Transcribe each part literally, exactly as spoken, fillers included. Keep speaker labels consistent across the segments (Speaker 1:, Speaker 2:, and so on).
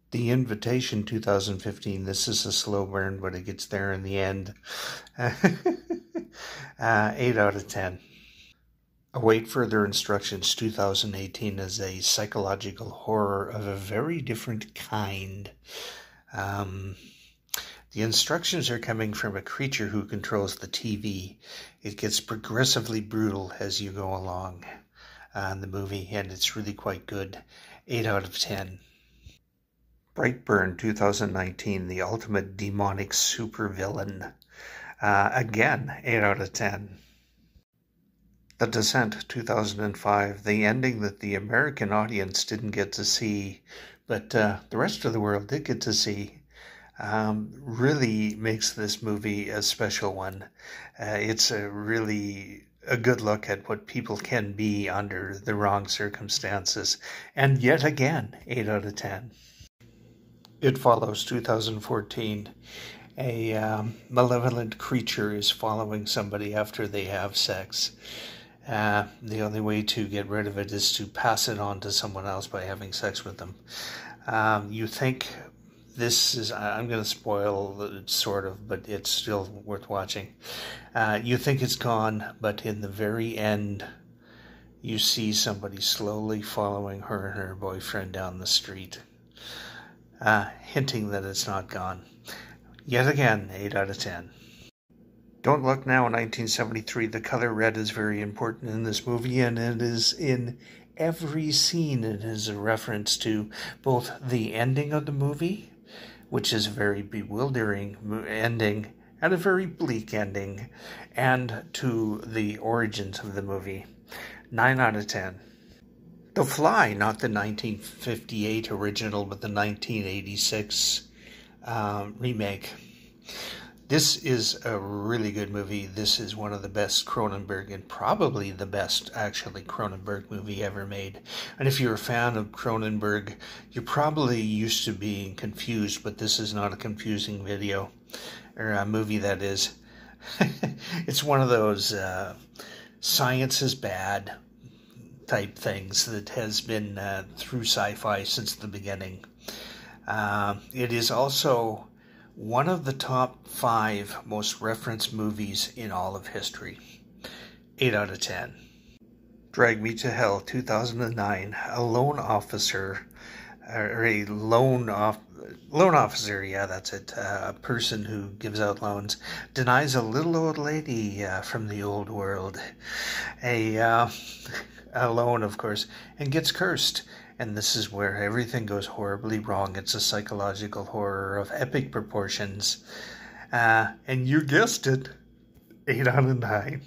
Speaker 1: The Invitation twenty fifteen. This is a slow burn, but it gets there in the end. uh, eight out of ten. Await Further Instructions two thousand eighteen is a psychological horror of a very different kind. Um, the instructions are coming from a creature who controls the T V. It gets progressively brutal as you go along uh, in the movie, and it's really quite good. eight out of ten. Brightburn twenty nineteen, the ultimate demonic supervillain. Uh, again, eight out of ten. The Descent two thousand five, the ending that the American audience didn't get to see, but uh, the rest of the world did get to see, um, really makes this movie a special one. Uh, it's a really a good look at what people can be under the wrong circumstances. And yet again, eight out of ten. It Follows two thousand fourteen. A um, malevolent creature is following somebody after they have sex. Uh, the only way to get rid of it is to pass it on to someone else by having sex with them. Um, you think this is, I'm going to spoil it sort of, but it's still worth watching. Uh, you think it's gone, but in the very end, you see somebody slowly following her and her boyfriend down the street, uh, hinting that it's not gone. Yet again, eight out of ten. Don't Look Now, nineteen seventy-three. The color red is very important in this movie, and it is in every scene. It is a reference to both the ending of the movie, which is a very bewildering ending, and a very bleak ending, and to the origins of the movie. nine out of ten. The Fly, not the nineteen fifty-eight original, but the nineteen eighty-six um, remake. This is a really good movie. This is one of the best Cronenberg, and probably the best, actually, Cronenberg movie ever made. And if you're a fan of Cronenberg, you're probably used to being confused, but this is not a confusing video, or a movie, that is. It's one of those uh, science is bad type things that has been uh, through sci-fi since the beginning. Uh, it is also one of the top five most referenced movies in all of history. eight out of ten. Drag Me to Hell, two thousand nine. A loan officer, or a loan off, loan officer, yeah, that's it. Uh, a person who gives out loans denies a little old lady uh, from the old world a, uh, a loan, of course, and gets cursed. And this is where everything goes horribly wrong. It's a psychological horror of epic proportions. Uh, and you guessed it, eight out of nine.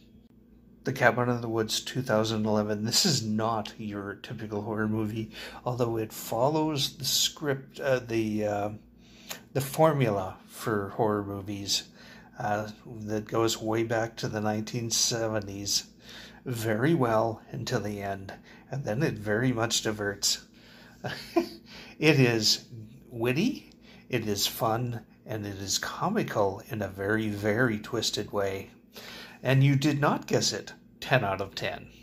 Speaker 1: The Cabin in the Woods, two thousand eleven. This is not your typical horror movie, although it follows the script, uh, the uh, the formula for horror movies uh, that goes way back to the nineteen seventies. Very well until the end, and then it very much diverts. It is witty, it is fun, and it is comical in a very, very twisted way. And you did not guess it. ten out of ten.